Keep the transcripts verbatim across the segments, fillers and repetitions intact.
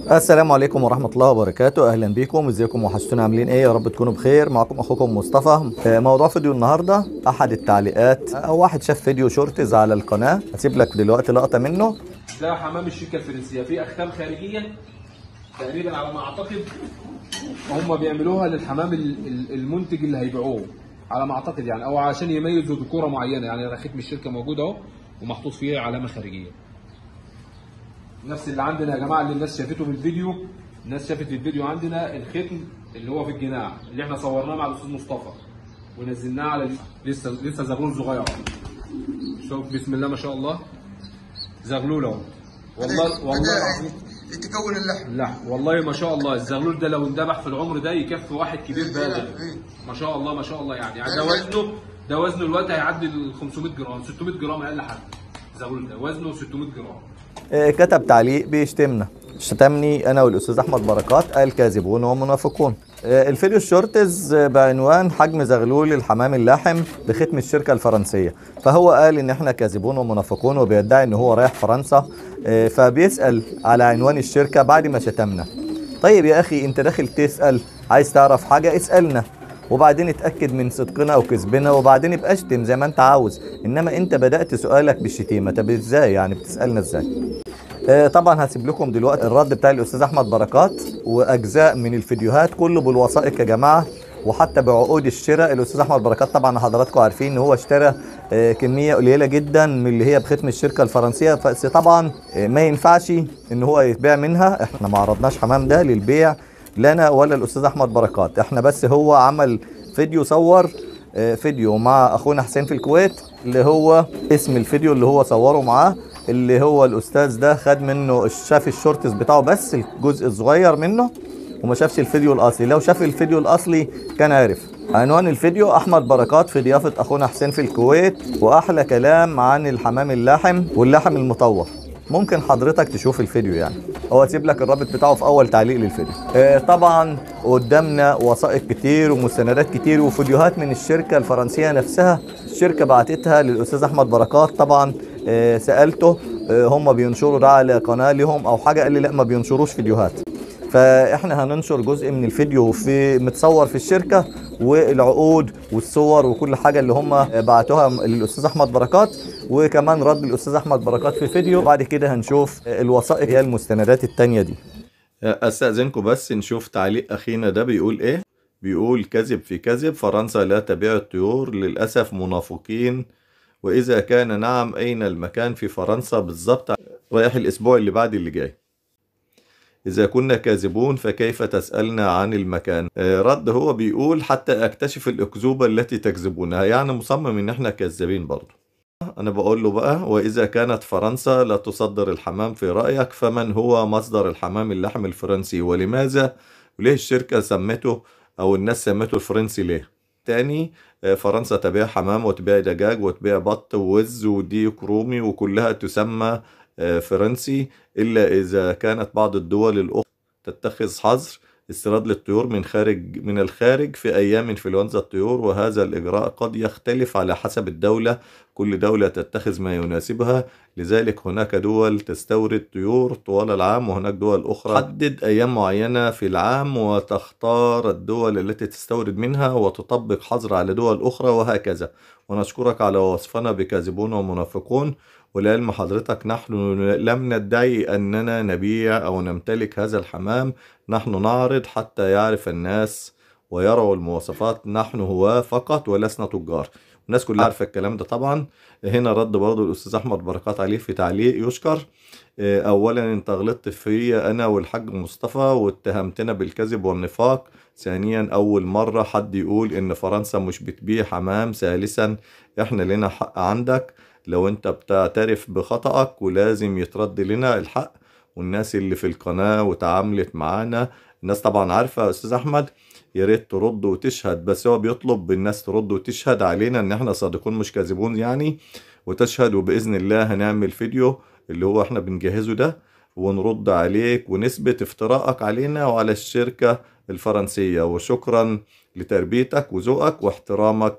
السلام عليكم ورحمة الله وبركاته. أهلا بكم، ازيكم؟ وحشتونا، عاملين ايه؟ يا رب تكونوا بخير. معكم أخوكم مصطفى. آه، موضوع فيديو النهاردة أحد التعليقات أو واحد شاف فيديو شورتز على القناة، هسيب لك دلوقتي لقطة منه. ده حمام الشركه الفرنسيه فيه اختام خارجيه تقريبا على ما اعتقد. هم بيعملوها للحمام ال- ال- المنتج اللي هيبيعوه على ما اعتقد، يعني او عشان يميزوا ديكوره معينه. يعني رخيت من الشركه موجود اهو ومحطوط فيه علامه خارجيه، نفس اللي عندنا يا جماعه اللي الناس شافته في الفيديو. الناس شافت في الفيديو عندنا الختم اللي هو في الجناح اللي احنا صورناه مع الاستاذ مصطفى ونزلناه على ال- لسه لسه زغلول صغير. شوف بسم الله ما شاء الله، زغلول اهو. والله والله العظيم تكون اللحم. لا والله ما شاء الله، الزغلول ده لو اندبح في العمر ده يكفي واحد كبير بالغ. ما شاء الله ما شاء الله، يعني يعني ده وزنه ده وزنه الوقت هيعدي ال خمسمية جرام ستمية جرام اقل حاجه. الزغلول ده وزنه ستمية جرام. آه، كتب تعليق بيشتمنا، شتمني أنا والأستاذ أحمد بركات، قال كاذبون ومنافقون. آه، الفيديو الشورتز آه، بعنوان حجم زغلول الحمام اللاحم بختم الشركة الفرنسية، فهو قال إن إحنا كاذبون ومنافقون وبيدعي إن هو رايح فرنسا. آه، فبيسأل على عنوان الشركة بعد ما شتمنا. طيب يا أخي، أنت داخل تسأل، عايز تعرف حاجة اسألنا وبعدين اتأكد من صدقنا أو كذبنا وبعدين ابقى اشتم زي ما أنت عاوز. إنما أنت بدأت سؤالك بالشتيمة، طب إزاي يعني بتسألنا إزاي؟ آه، طبعا هسيب لكم دلوقتي الرد بتاع الاستاذ احمد بركات واجزاء من الفيديوهات كله بالوثائق يا جماعه، وحتى بعقود الشراء. الاستاذ احمد بركات طبعا حضراتكم عارفين ان هو اشترى آه، كميه قليله جدا من اللي هي بختم الشركه الفرنسيه، بس طبعا آه، ما ينفعش ان هو يتباع منها. احنا ما عرضناش حمام ده للبيع لنا ولا الاستاذ احمد بركات، احنا بس هو عمل فيديو، صور آه، فيديو مع اخونا حسين في الكويت، اللي هو اسم الفيديو اللي هو صوره معاه، اللي هو الاستاذ ده خد منه، شاف الشورتس بتاعه بس الجزء الصغير منه وما شافش الفيديو الاصلي. لو شاف الفيديو الاصلي كان عارف. عنوان الفيديو: احمد بركات في ضيافة اخونا حسين في الكويت، واحلى كلام عن الحمام اللاحم واللحم المطور. ممكن حضرتك تشوف الفيديو، يعني هو هسيب لك الرابط بتاعه في اول تعليق للفيديو. آه طبعا قدامنا وثائق كتير ومستندات كتير وفيديوهات من الشركة الفرنسية نفسها. الشركة بعتتها للاستاذ احمد بركات. طبعا آه سألته آه هم بينشروا ده على قناة لهم او حاجة، قال لي لا ما بينشروش فيديوهات. فاحنا هننشر جزء من الفيديو في متصور في الشركة، والعقود والصور وكل حاجة اللي هم بعتوها للأستاذ أحمد بركات، وكمان رد الأستاذ أحمد بركات في فيديو. بعد كده هنشوف الوثائق هي المستندات التانية دي. أستأذنكم بس نشوف تعليق أخينا ده بيقول إيه. بيقول: كذب في كذب، فرنسا لا تبيع الطيور، للأسف منافقين، وإذا كان نعم أين المكان في فرنسا بالضبط؟ رايح الأسبوع اللي بعد اللي جاي. إذا كنا كاذبون فكيف تسألنا عن المكان؟ آه رد هو بيقول: حتى أكتشف الأكذوبة التي تكذبونها، يعني مصمم إن إحنا كذابين برضه. أنا بقول له بقى: وإذا كانت فرنسا لا تصدر الحمام في رأيك، فمن هو مصدر الحمام اللحم الفرنسي؟ ولماذا؟ وليه الشركة سمته أو الناس سمته الفرنسي ليه؟ تاني، آه فرنسا تبيع حمام وتبيع دجاج وتبيع بط ووز وديك رومي وكلها تسمى فرنسي، إلا إذا كانت بعض الدول الأخرى تتخذ حظر استيراد للطيور من خارج من الخارج في أيام انفلونزا الطيور، وهذا الإجراء قد يختلف على حسب الدولة، كل دولة تتخذ ما يناسبها. لذلك هناك دول تستورد طيور طوال العام، وهناك دول أخرى تحدد أيام معينة في العام وتختار الدول التي تستورد منها وتطبق حظر على دول أخرى، وهكذا. ونشكرك على وصفنا بكاذبون ومنافقون. ولعلم حضرتك نحن لم ندعي أننا نبيع أو نمتلك هذا الحمام، نحن نعرض حتى يعرف الناس ويروا المواصفات، نحن هو فقط ولسنا تجار. الناس كلها عارفة الكلام ده طبعا. هنا رد برضو الأستاذ أحمد بركات عليه في تعليق يشكر: أولا أنت غلطت في أنا والحاج مصطفى واتهمتنا بالكذب والنفاق. ثانيا، أول مرة حد يقول إن فرنسا مش بتبيع حمام. ثالثا، إحنا لنا حق عندك لو انت بتعترف بخطأك، ولازم يترد لنا الحق. والناس اللي في القناة وتعاملت معانا، الناس طبعا عارفة يا استاذ احمد، يا ريت ترد وتشهد. بس هو بيطلب بالناس ترد وتشهد علينا ان احنا صادقون مش كاذبون يعني، وتشهد. وبإذن الله هنعمل فيديو اللي هو احنا بنجهزه ده ونرد عليك ونثبت افتراءك علينا وعلى الشركة الفرنسية. وشكرا لتربيتك وذوقك واحترامك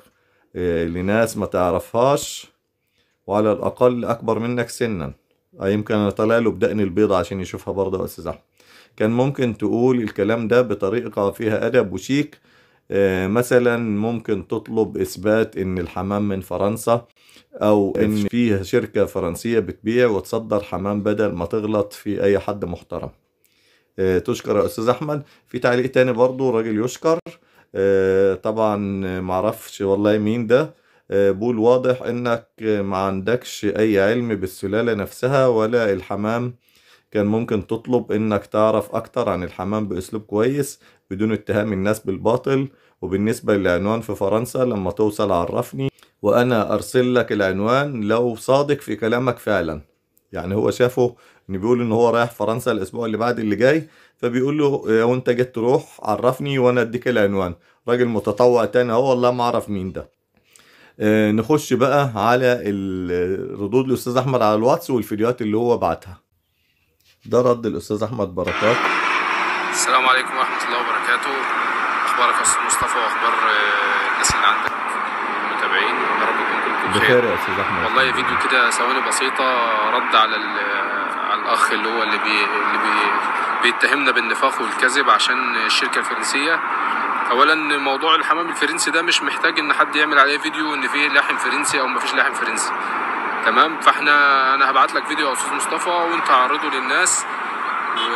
لناس ما تعرفهاش، وعلى الأقل أكبر منك سنا. يمكن أنا طالع له بدقن البيضة عشان يشوفها برضه يا أستاذ أحمد. كان ممكن تقول الكلام ده بطريقة فيها أدب وشيك. آه، مثلا ممكن تطلب إثبات إن الحمام من فرنسا، أو إن فيه شركة فرنسية بتبيع وتصدر حمام بدل ما تغلط في أي حد محترم. آه، تشكر يا أستاذ أحمد. في تعليق تاني برضو راجل يشكر، آه، طبعا معرفش والله مين ده. آه، بول واضح إنك ما عندكش أي علم بالسلالة نفسها ولا الحمام. كان ممكن تطلب إنك تعرف أكتر عن الحمام بأسلوب كويس بدون اتهام الناس بالباطل. وبالنسبة للعنوان في فرنسا، لما توصل عرفني وأنا أرسل لك العنوان لو صادق في كلامك فعلا. يعني هو شافه إن بيقول إن هو رايح فرنسا الأسبوع اللي بعد اللي جاي، فبيقول له وأنت جيت تروح عرفني وأنا أديك العنوان. راجل متطوع تاني أهو، والله ما أعرف مين ده. آه، نخش بقى على ال- ردود الأستاذ أحمد على الواتس والفيديوهات اللي هو بعتها. ده رد الأستاذ أحمد بركات. السلام عليكم ورحمة الله وبركاته. أخبارك يا أستاذ مصطفى وأخبار آه، الناس اللي عندك المتابعين؟ يا رب يكون كلكم بخير يا أستاذ أحمد. والله فيديو كده ثواني بسيطة رد على على الأخ اللي هو اللي بي اللي بي بيتهمنا بالنفاق والكذب عشان الشركة الفرنسية. أولا موضوع الحمام الفرنسي ده مش محتاج إن حد يعمل عليه فيديو إن فيه لحم فرنسي أو مفيش لحم فرنسي، تمام؟ فاحنا أنا هبعت لك فيديو يا أستاذ مصطفى وأنت عرضه للناس و...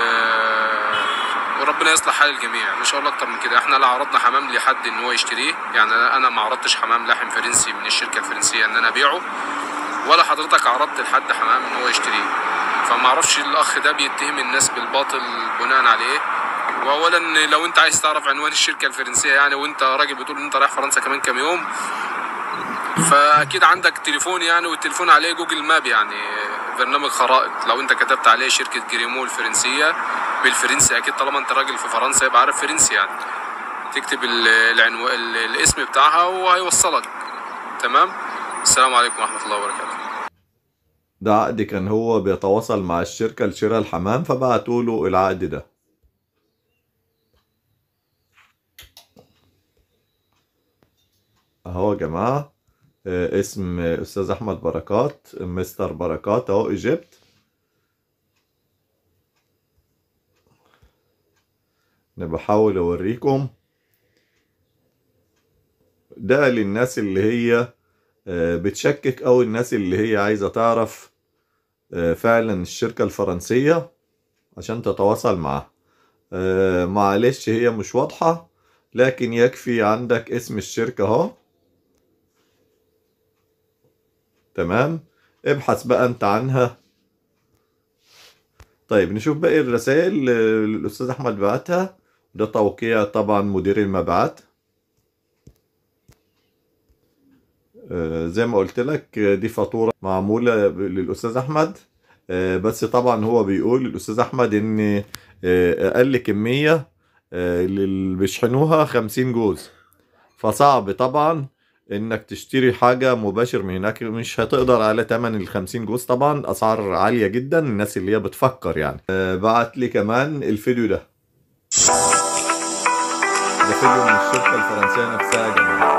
وربنا يصلح حال الجميع. مش هقول اكتر من كده. احنا لا عرضنا حمام لحد ان هو يشتريه، يعني انا ما عرضتش حمام لحم فرنسي من الشركه الفرنسيه ان انا ابيعه، ولا حضرتك عرضت لحد حمام ان هو يشتريه. فما اعرفش الاخ ده بيتهم الناس بالباطل بناء على ايه. واولا لو انت عايز تعرف عنوان الشركه الفرنسيه يعني، وانت راجل بتقول ان انت رايح فرنسا كمان كام يوم، فاكيد عندك تليفون يعني، والتليفون عليه جوجل ماب يعني برنامج خرائط. لو انت كتبت عليه شركه جريمو الفرنسيه بالفرنسي، اكيد طالما انت راجل في فرنسا يبقى عارف فرنسي يعني، تكتب العنوان الاسم بتاعها وهيوصلك. تمام. السلام عليكم ورحمه الله وبركاته. ده عقد كان هو بيتواصل مع الشركة لشراء الحمام، فبعتوا له العقد ده. اهو يا جماعة، آه، اسم استاذ احمد بركات، مستر بركات اهو ايجيبت. انا بحاول اوريكم ده للناس اللي هي آه، بتشكك، او الناس اللي هي عايزة تعرف آه، فعلا الشركة الفرنسية عشان تتواصل معها. آه، معلش هي مش واضحة، لكن يكفي عندك اسم الشركة اهو. تمام، ابحث بقى انت عنها. طيب نشوف باقي الرسائل اللي الاستاذ احمد بعتها. ده توقيع طبعا مدير المبيعات. آه زي ما قلت لك، دي فاتورة معمولة للاستاذ احمد. آه بس طبعا هو بيقول الاستاذ احمد ان آه اقل كمية آه اللي بيشحنوها خمسين جوز، فصعب طبعا انك تشتري حاجة مباشر من هناك. مش هتقدر على تمن الخمسين جوز، طبعا اسعار عالية جدا. الناس اللي هي بتفكر يعني. آه بعت لي كمان الفيديو ده. ده فيديو من الشركة الفرنسية نفسها يا جماعة.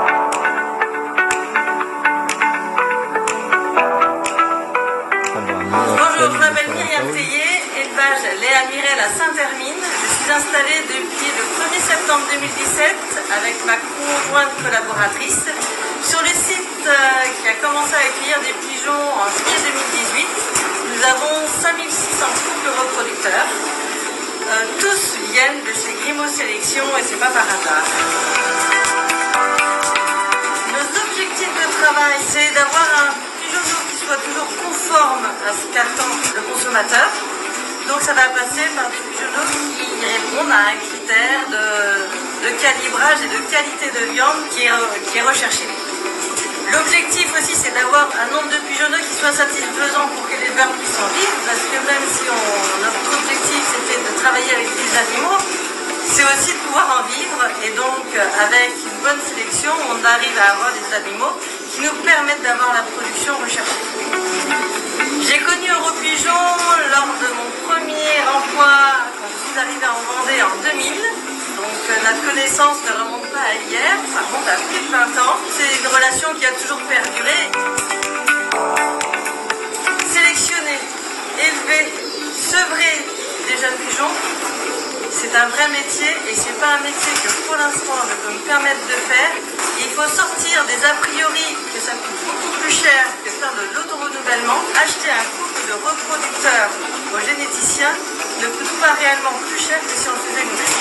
Bonjour, je m'appelle Myriam Tellier, élevage lait à Mirel à Saint-Hermine. Je suis installée depuis le premier septembre deux mille dix-sept avec ma conjointe collaboratrice sur le site euh, qui a commencé à accueillir des pigeons en juillet deux mille dix-huit. Nous avons cinq mille six cents couples reproducteurs. Euh, tous viennent de chez Grimaud Sélection et c'est pas par hasard. Nos objectifs de travail, c'est d'avoir un pigeonneau qui soit toujours conforme à ce qu'attend le consommateur. Donc ça va passer par des pigeonneaux qui répondent à un critère de, de calibrage et de qualité de viande qui est, qui est recherché. L'objectif aussi, c'est d'avoir un nombre de pigeonneaux qui soit satisfaisant pour que les l'éleveur puisse en vivre, parce que même si on, notre objectif c'était de travailler avec des animaux, c'est aussi de pouvoir en vivre, et donc avec une bonne sélection, on arrive à avoir des animaux qui nous permettent d'avoir la production recherchée. J'ai connu Europigeon lors de mon premier emploi quand je suis arrivée en Vendée en deux mille. Donc euh, notre connaissance ne remonte pas à hier, ça remonte à plus de vingt ans. C'est une relation qui a toujours perduré. Sélectionner, élever, sevrer des les jeunes pigeons, c'est un vrai métier et c'est pas un métier que pour l'instant je peux me permettre de faire. Il faut sortir des a priori que ça coûte beaucoup plus cher que faire de l'autorenouvellement. Acheter un couple de reproducteurs aux généticiens ne coûte pas réellement plus cher que si on le faisait nous-mêmes.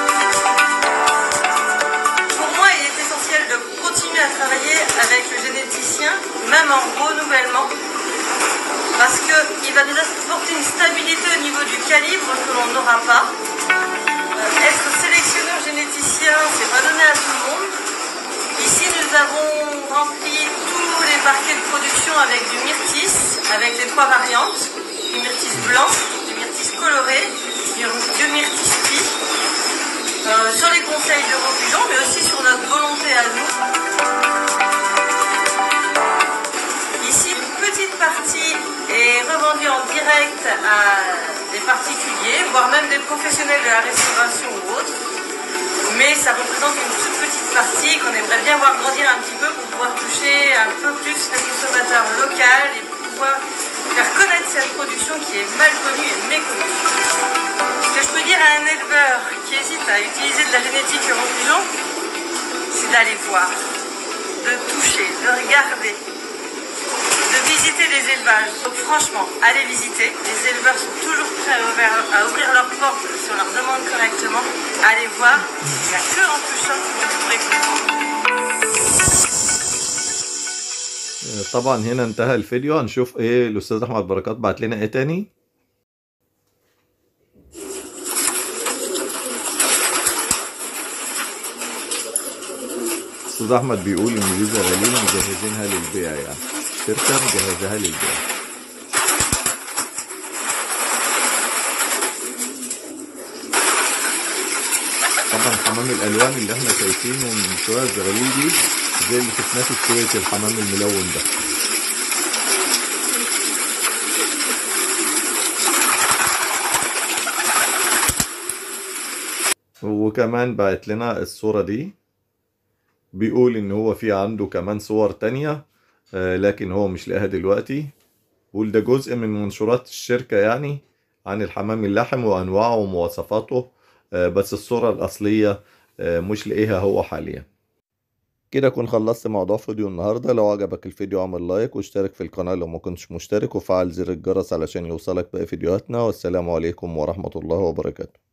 Pour moi, il est essentiel de continuer à travailler avec le généticien, même en renouvellement, parce qu'il va nous apporter une stabilité au niveau du calibre que l'on n'aura pas. Euh, être sélectionneur généticien, c'est pas donné à tout le monde. Ici, nous avons rempli tous les parquets de production avec du myrtis, avec les trois variantes, du myrtis blanc, du myrtis coloré, du, du myrtis pie, euh, sur les conseils de vos pigeons, mais aussi sur notre volonté à nous. Ici, une petite partie est revendue en direct à des particuliers, voire même des professionnels de la restauration ou autres. Mais ça représente une toute petite partie qu'on aimerait bien voir grandir un petit peu pour pouvoir toucher un peu plus les consommateurs locaux et pour pouvoir faire connaître cette production qui est mal connue et méconnue. Ce que je peux dire à un éleveur qui hésite à utiliser de la génétique en pigeon, c'est d'aller voir, de toucher, de regarder, de visiter les élevages. Donc franchement, allez visiter. Les éleveurs sont toujours prêts à ouvrir leurs portes si on leur demande correctement. Allez voir. Il n'y a que en touchant que vous pourrez comprendre. طبعا هنا انتهى الفيديو. هنشوف ايه الاستاذ احمد بركات بعت لنا ايه تاني. استاذ احمد بيقول ان دي زغاليل مجهزينها للبيع، يعني شركه مجهزاها للبيع. طبعا حمام الالوان اللي احنا شايفينه من شويه الزغاليل دي زي اللي شفناه في الكويت، الحمام الملون ده. وكمان بعت لنا الصورة دي، بيقول ان هو في عنده كمان صور تانية لكن هو مش لاقيها دلوقتي. بيقول ده جزء من منشورات الشركة يعني عن الحمام اللحم وانواعه ومواصفاته، بس الصورة الاصلية مش لاقيها هو حاليا. كده اكون خلصت موضوع فيديو النهاردة. لو عجبك الفيديو اعمل لايك واشترك في القناة لو ما كنتش مشترك، وفعل زر الجرس علشان يوصلك باقي فيديوهاتنا. والسلام عليكم ورحمة الله وبركاته.